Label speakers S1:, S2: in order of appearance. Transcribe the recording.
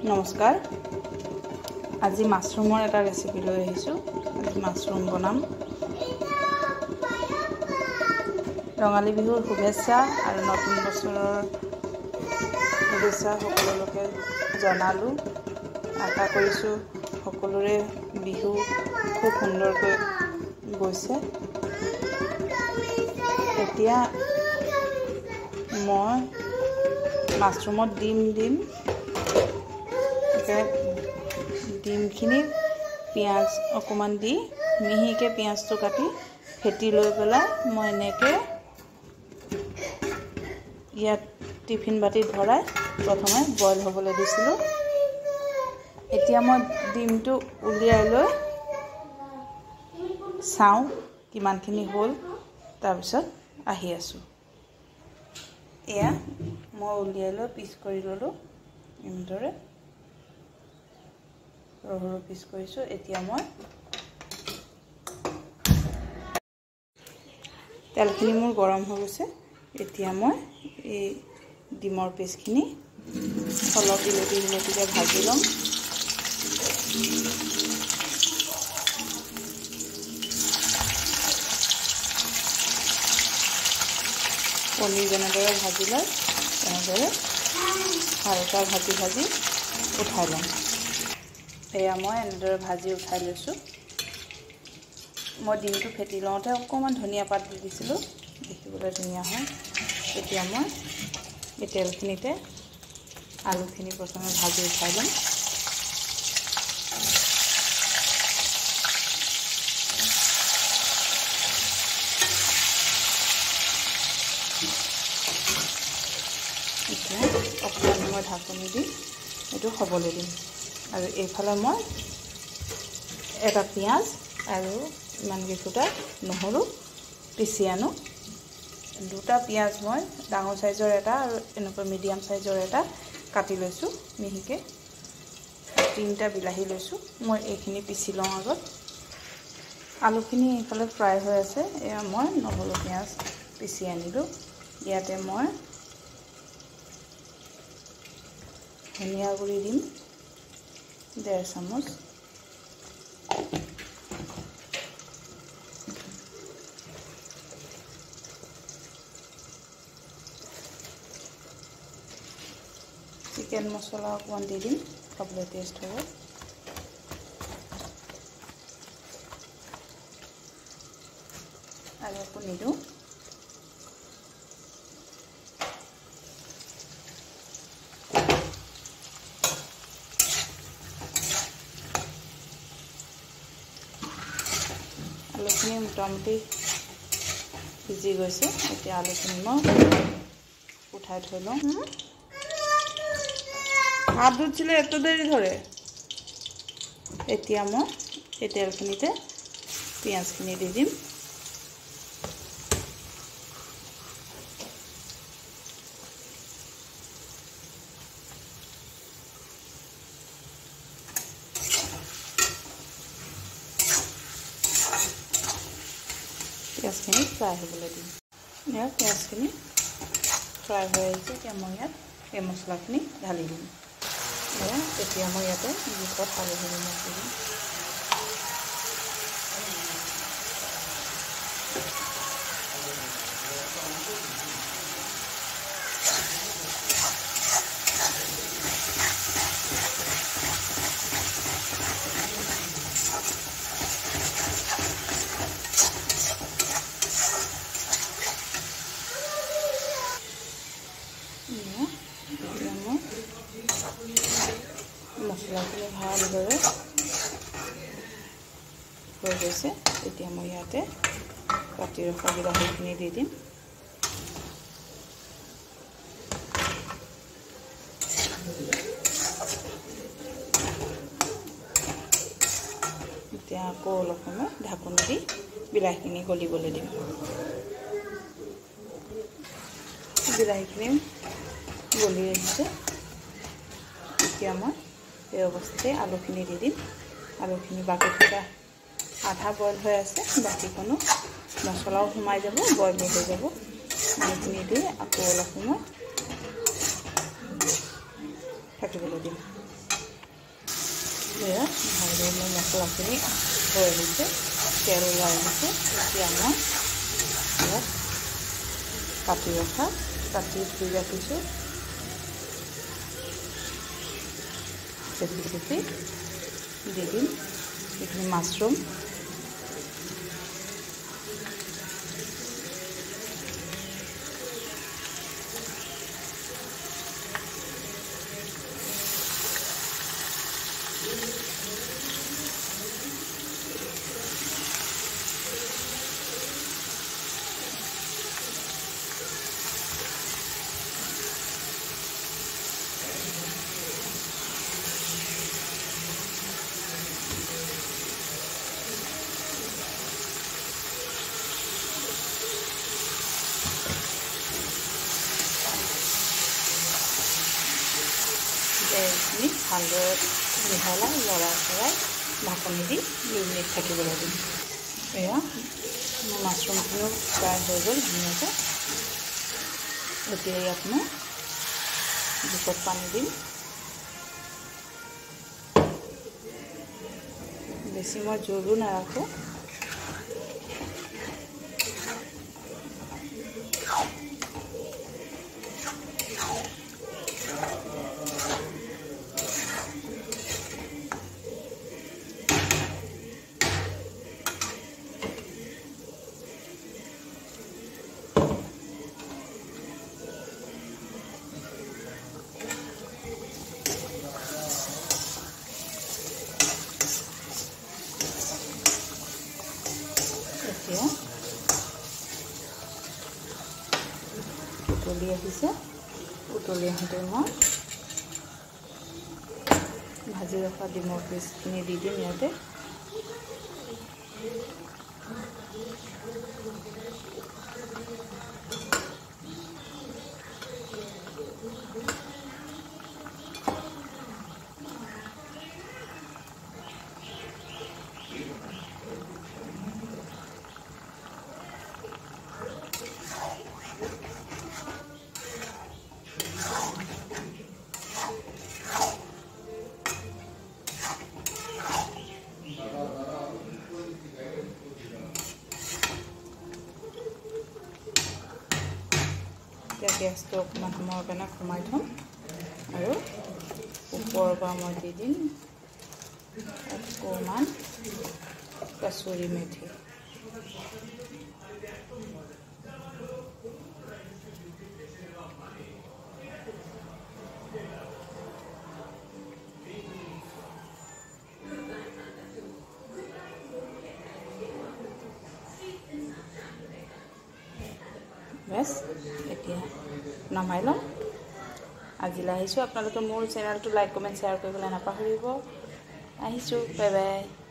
S1: নমস্কাৰ আজি মাছৰুমৰ এটা ৰেচিপি লৈ আহিছো আজি মাছৰুম বনাম ৰঙালী বিহুৰ শুভেচ্ছা আৰু নতুন বছৰৰ শুভেচ্ছা সকলোকে জনালো আশা কৰিছো সকলোৰে বিহু খুব সুন্দৰকৈ গৈছে এতিয়া মই মাছৰুমত ডিম ডিমখিনি পিঁয়াজ অকণমান দি মিহিকৈ পিঁয়াজটো কাটি ফেটি লৈ পেলাই মই এনেকৈ ইয়াত টিফিন বাটিত ভৰাই প্ৰথমে বইল হ'বলৈ দিছিলোঁ এতিয়া মই ডিমটো উলিয়াই লৈ চাওঁ কিমানখিনি হ'ল তাৰপিছত আহি আছোঁ এয়া মই উলিয়াই লৈ পিচ কৰি ল'লোঁ এনেদৰে সৰু পিচ কৰিছোঁ এতিয়া মই তেলখিনি মোৰ গৰম হৈ গৈছে এতিয়া মই এই ডিমৰ পিচখিনি অলপ ইলতিকে ভাজি ল'ম পনীৰ যেনেদৰে ভাজি লয় তেনেদৰে হালকা ভাজি উঠাই ল'ম এয়া মই এনেদৰে ভাজি উঠাই লৈছোঁ মই ডিমটো ফেটি লওঁতে অকণমান ধনিয়া পাত দি দিছিলোঁ দেখিবলৈ ধুনীয়া হয় এতিয়া মই এই তেলখিনিতে আলুখিনি প্ৰথমে ভাজি উঠাই ল'ম এতিয়া অকণমান সময় ঢাকনি দি এইটো হ'বলৈ দিম আৰু এইফালে মই এটা পিঁয়াজ আৰু ইমান কেইফুটা নহৰু পিচি আনো দুটা পিঁয়াজ মই ডাঙৰ সাইজৰ এটা আৰু এনেকৈ মিডিয়াম সাইজৰ এটা কাটি লৈছোঁ মিহিকৈ তিনিটা বিলাহী লৈছোঁ মই এইখিনি পিচি লওঁ আগত আলুখিনি এইফালে ফ্ৰাই হৈ আছে এয়া মই নহৰু পিঁয়াজ পিচি আনিলোঁ ইয়াতে মই ধনিয়া গুড়ি দিম 1.5 চামুচ চিকেন মছলা অকণমান দি দিম খাবলৈ টেষ্ট হ'ব আৰু একো নিদিওঁ আলুখিনি মোটামুটি সিজি গৈছে এতিয়া আলুখিনি মই উঠাই থৈ লওঁ হাত ধুছিলে এত দেৰি ধৰে এতিয়া মই এই তেলখিনিতে পিঁয়াজখিনি দি দিম পিঁয়াজখিনি ফ্ৰাই হ'বলৈ দিম ইয়াত পিঁয়াজখিনি ফ্ৰাই হৈ আহিছে এতিয়া মই ইয়াত এই মছলাখিনি ঢালি দিম এতিয়া মই ইয়াতে জোখত হালধি নিমখ দি দিম মছলাখিনি ভালদৰে হৈ গৈছে এতিয়া মই ইয়াতে কাটি ৰখা বিলাহীখিনি দি দিম এতিয়া আকৌ অলপ সময় ঢাকনি দি বিলাহীখিনি গলিবলৈ দিম বিলাহীখিনি গলি আহিছে এতিয়া মই এই অৱস্থাতে আলুখিনি দি দিম আলুখিনি বাকি থকা আধা বইল হৈ আছে বাকিখনো মছলাও সোমাই যাব বইল হৈ যাব আলুখিনি দি আকৌ অলপ সময় থাকিবলৈ দিম এয়া ভালদৰে মোৰ মছলাখিনি হৈ আহিছে, তেল ওলাই আহিছে। এতিয়া মই ইয়াত কাটি ধুই ৰাখিছোঁ চেপি দি দিম এইখিনি মাছৰুম। এইখিনি ভালদৰে মিহলাই লৰাই ঢাকনি দি 2 মিনিট থাকিবলৈ দিম। এয়া মোৰ মাছৰুমখিনিও ফ্ৰাই হৈ গ'ল ধুনীয়াকৈ। এতিয়া ইয়াত মই জোখত পানী দিম। বেছি মই জোলো নাৰাখোঁ। এতিয়া উতলি আহিছে, উতলি আহোঁতে মই ভাজি ৰখা ডিমৰ পিচখিনি দি দিম ইয়াতে। এতিয়া গেছটো অকণমান সময়ৰ কাৰণে কমাই থ'ম আৰু ওপৰৰ পৰা মই দি দিম অকণমান কচুৰি মেথি। বেছ এতিয়া নমাই লওঁ। আজিলৈ আহিছোঁ। আপোনালোকে মোৰ চেনেলটো লাইক কমেণ্ট শ্বেয়াৰ কৰিবলৈ নাপাহৰিব। আহিছোঁ, বাই বাই।